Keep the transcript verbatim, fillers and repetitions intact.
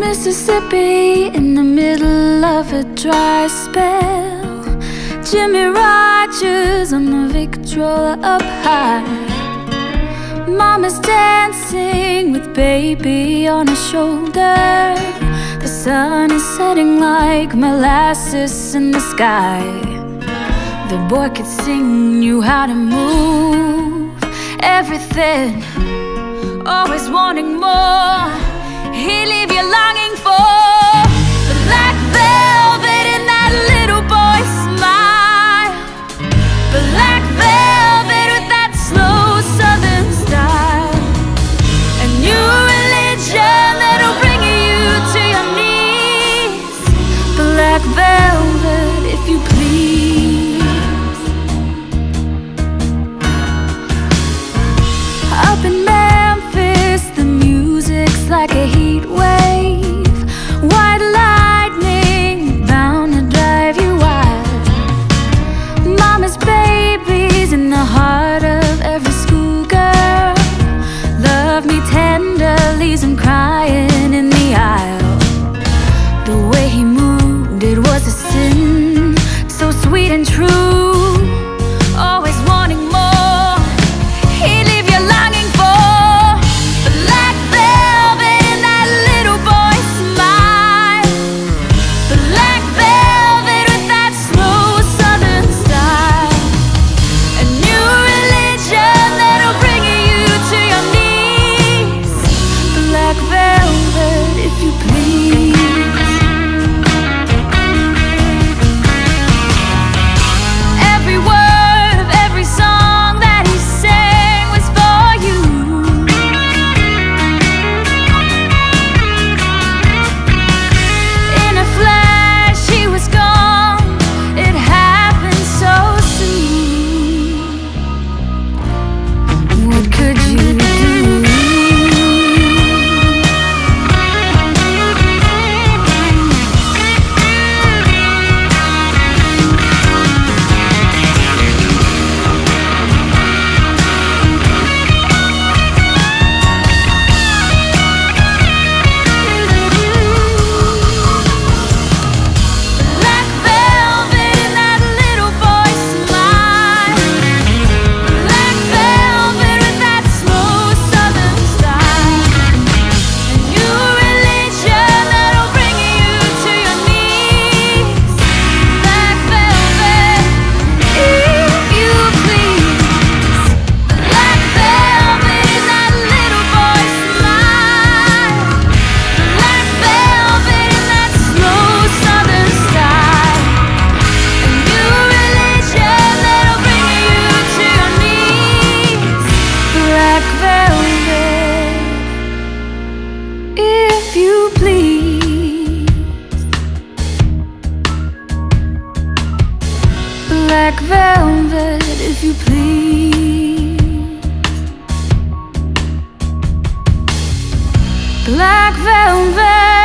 Mississippi in the middle of a dry spell. Jimmy Rogers on the Victrola up high. Mama's dancing with baby on her shoulder. The sun is setting like molasses in the sky. The boy could sing you how to move everything, always wanting more. He'd leave you longing for black velvet in that little boy's smile. Black velvet with that slow southern style. A new religion that'll bring you to your knees. Black velvet, if you please. Up in Memphis, the music's like a heat wave. White lightning bound to drive you wild. Mama's baby's in the heart of every schoolgirl. Love me tender, leaves him crying in the aisle. The way he moved, it was a sin, so sweet and true. Always wanting more, he'd leave you longing for black velvet in that little boy's smile. Black velvet with that slow southern style. A new religion that'll bring you to your knees. Black velvet, if you please. Every word of every song that he sang was for you. In a flash he was gone, it happened so soon. What could you do? Black velvet in that little boy's smile. Black velvet with that slow southern style. A new religion that'll bring you to your knees. Black velvet, if you please. Black velvet in that little boy's smile. Black velvet in that slow southern style. A new religion that'll bring you to your knees. Black velvet, if you please. Black velvet, if you please. Black velvet.